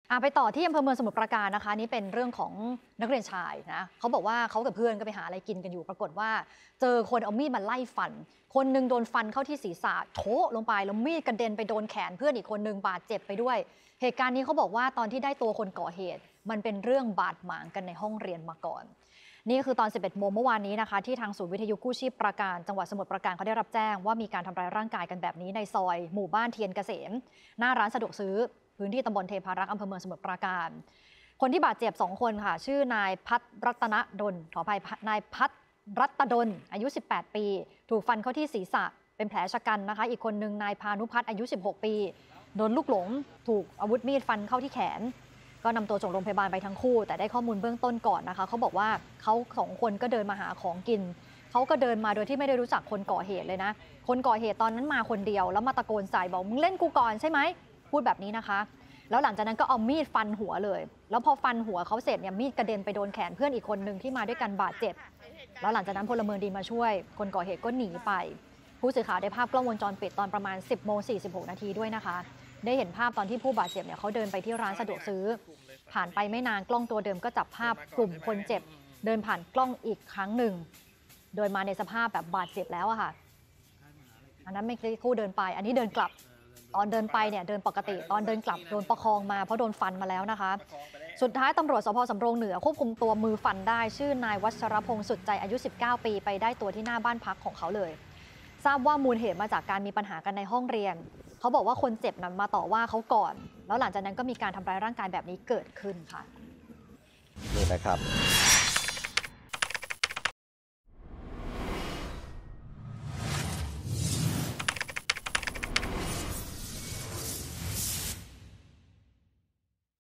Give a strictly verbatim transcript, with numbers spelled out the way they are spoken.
ไปต่อที่อำเภอเมืองสมุทรปราการนะคะนี่เป็นเรื่องของนักเรียนชายนะเขาบอกว่าเขากับเพื่อนก็ไปหาอะไรกินกันอยู่ปรากฏว่าเจอคนเอามีดมาไล่ฟันคนหนึ่งโดนฟันเข้าที่ศีรษะโถลงไปแล้วมีดกระเด็นไปโดนแขนเพื่อนอีกคนหนึ่งบาดเจ็บไปด้วยเหตุการณ์นี้เขาบอกว่าตอนที่ได้ตัวคนก่อเหตุมันเป็นเรื่องบาดหมางกันในห้องเรียนมาก่อนนี่คือตอน สิบเอ็ดโมงเมื่อวานนี้นะคะที่ทางศูนย์วิทยุกู้ชีพปราการจังหวัดสมุทรปราการเขาได้รับแจ้งว่ามีการทำร้ายร่างกายกันแบบนี้ในซอยหมู่บ้านเทียนเกษมหน้าร้านสะดวกซื้อพื้นที่ตำบลเทพารักษ์อำเภอเมืองสมุทรปราการคนที่บาดเจ็บสองคนค่ะชื่อนายพัฒรัตนดลขออภัยนายพัฒรัตดลอายุสิบแปดปีถูกฟันเข้าที่ศีรษะเป็นแผลชะกันนะคะอีกคนหนึ่งนายพานุพัฒน์อายุสิบหกปีโดนลูกหลงถูกอาวุธมีดฟันเข้าที่แขนก็นำตัวส่งโรงพยาบาลไปทั้งคู่แต่ได้ข้อมูลเบื้องต้นก่อนนะคะเขาบอกว่าเขาสองคนก็เดินมาหาของกินเขาก็เดินมาโดยที่ไม่ได้รู้จักคนก่อเหตุเลยนะคนก่อเหตุตอนนั้นมาคนเดียวแล้วมาตะโกนใส่บอกมึงเล่นกูก่อนใช่ไหมพูดแบบนี้นะคะแล้วหลังจากนั้นก็เอามีดฟันหัวเลยแล้วพอฟันหัวเขาเสร็จเนี่ยมีดกระเด็นไปโดนแขนเพื่อนอีกคนหนึ่งที่มาด้วยกันบาดเจ็บแล้วหลังจากนั้นพลเมืองดีมาช่วยคนก่อเหตุก็หนีไปผู้สื่อข่าวได้ภาพกล้องวงจรปิดตอนประมาณ สิบโมงสี่สิบหกนาทีด้วยนะคะได้เห็นภาพตอนที่ผู้บาดเจ็บเนี่ยเขาเดินไปที่ร้านสะดวกซื้อผ่านไปไม่นานกล้องตัวเดิมก็จับภาพกลุ่มคนเจ็บเดินผ่านกล้องอีกครั้งหนึ่งโดยมาในสภาพแบบบาดเจ็บแล้วอะค่ะอันนั้นไม่ใช่คู่เดินไปอันนี้เดินกลับตอนเดินไปเนี่ยเดินปกติตอนเดินกลับโดนประคองมาเพราะโดนฟันมาแล้วนะคะสุดท้ายตำรวจสภ.สำโรงเหนือควบคุมตัวมือฟันได้ชื่อนายวัชรพงษ์สุดใจอายุสิบเก้าปีไปได้ตัวที่หน้าบ้านพักของเขาเลยทราบว่ามูลเหตุมาจากการมีปัญหากันในห้องเรียนเขาบอกว่าคนเจ็บนั้นมาต่อว่าเขาก่อนแล้วหลังจากนั้นก็มีการทำร้ายร่างกายแบบนี้เกิดขึ้นค่ะนี่นะครับ